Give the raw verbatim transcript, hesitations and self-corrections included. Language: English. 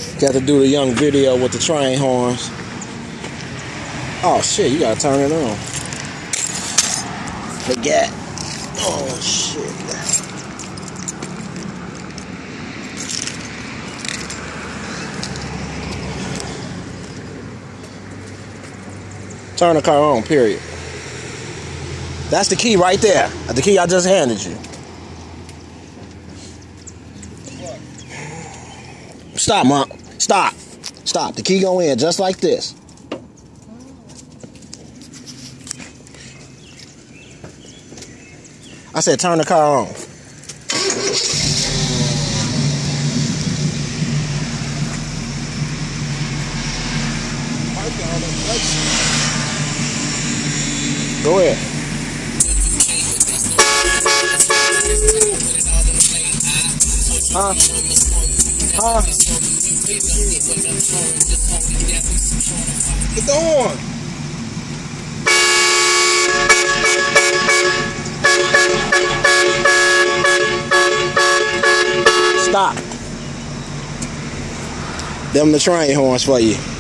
Got to do the young video with the train horns. Oh shit, you gotta turn it on. Forget. Oh shit. Turn the car on, period. That's the key right there. The key I just handed you. Stop, Mom. Stop. Stop. The key go in just like this. I said turn the car on. Go ahead. Huh? Huh? Get the horn. Stop. Them the train horns for you.